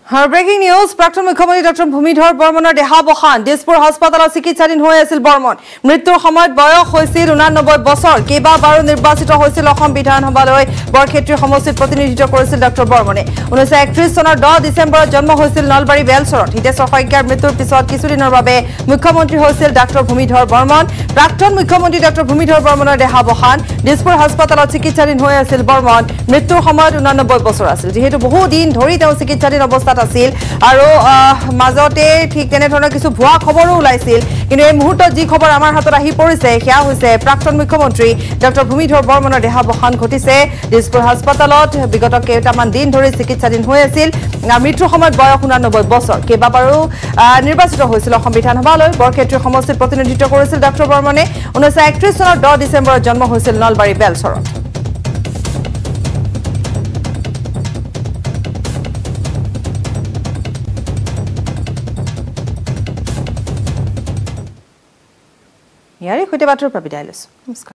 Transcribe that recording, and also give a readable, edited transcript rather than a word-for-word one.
breaking news প্ৰাক্তন মুখ্যমন্ত্ৰী doctor Bhumidhar বৰ্মনৰ দেহাৱসান দিছপুৰ হাস্পতালত চিকিৎসাধীন হৈ আছিল বৰ্মন মৃত্যুৰ সময়ত বয়স হৈছিল 89 বছৰ কেইবাবাৰো নিৰ্বাচিত হৈছিল অসম বিধানসভালৈ বৰক্ষেত্ৰী সমষ্টিত প্ৰতিনিধিত্ব কৰিছিল ডক্টৰ বৰ্মনে 1931 চনৰ 10 ডিচেম্বৰত জন্ম হৈছিল নলবাৰী বেলচৰত হিতেশ্বৰ শইকীয়াৰ মৃত্যুৰ পিছত কিছুদিনৰ বাবে মুখ্যমন্ত্ৰী হৈছিল ডক্টৰ ভূমিধৰ বৰ্মন প্ৰাক্তন মুখ্যমন্ত্ৰী ডক্টৰ ভূমিধৰ বৰ্মনৰ দেহাৱসান দিছপুৰ হাস্পতালত চিকিৎসাধীন হৈ আছিল বৰ্মন মৃত্যুৰ সময়ত 89 বছৰ আছিল যেহেতু বহু দিন ধৰি তেওঁ চিকিৎসাধীন অৱস্থাত আছিল আৰু মাজতে ঠিক তেনে ধৰণৰ কিছু ভুৱা খবৰো ওলাইছিল কিন্তু এই মুহূৰ্তত যি খবৰ আমাৰ হাতত আহি পৰিছে সেয়া হৈছে প্ৰাক্তন মুখ্যমন্ত্ৰী ডক্টৰ ভূমিধৰ বৰ্মনৰ দেহাৱসান ঘটিছে দিছপুৰ হাস্পতালত বিগত কেইটামান দিন ধৰি চিকিৎসাধীন হৈ আছিল মৃত্যুৰ সময়ত বয়স 89 বছৰ কেইবাবাৰো নিৰ্বাচিত হৈছিল অসম বিধানসভালৈ বৰক্ষেত্ৰী সমষ্টিত প্ৰতিনিধিত্ব কৰিছিল ডক্টৰ বৰ্মনে 1931 চনৰ 10 ডিচেম্বৰত জন্ম হৈছিল নলবাৰী বেলচৰত ইয়াৰে সৈতে বাতৰ পৰা বিদায় লৈছো নমস্কাৰ